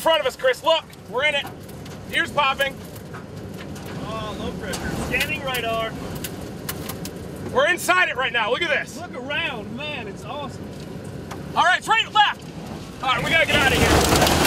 front of us, Chris. Look, we're in it. Ears popping. Oh, low pressure. Scanning radar. We're inside it right now. Look at this. Look around, man. It's awesome. All right, it's right left. All right, we gotta get out of here.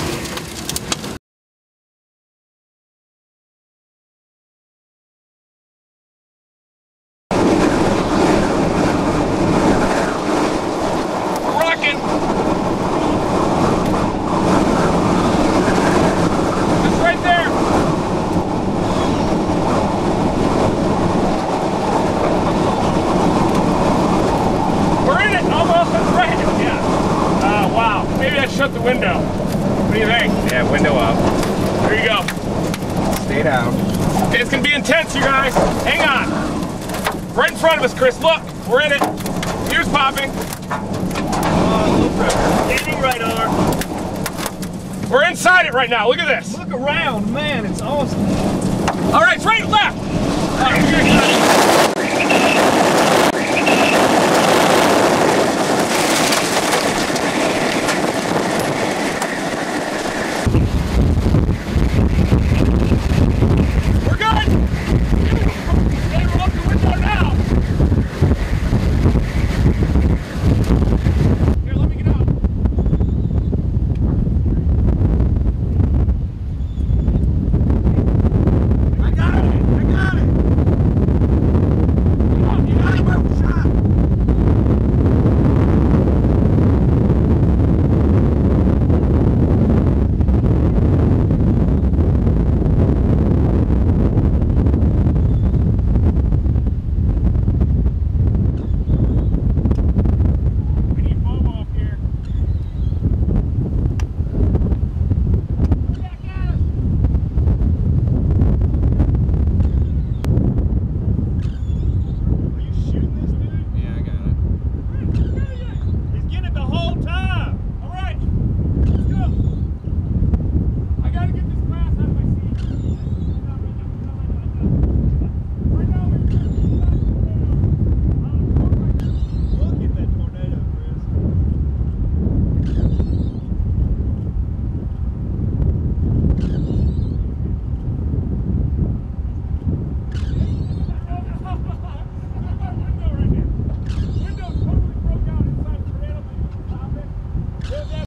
Shut the window. What do you think? Yeah, window up. There you go. Stay down. Okay, it's gonna be intense, you guys. Hang on. Right in front of us, Chris. Look, we're in it. Ears popping. Oh, low pressure. Scanning radar. We're inside it right now. Look at this. Look around, man. It's awesome. All right, it's right left. All right, we're gonna get out of here.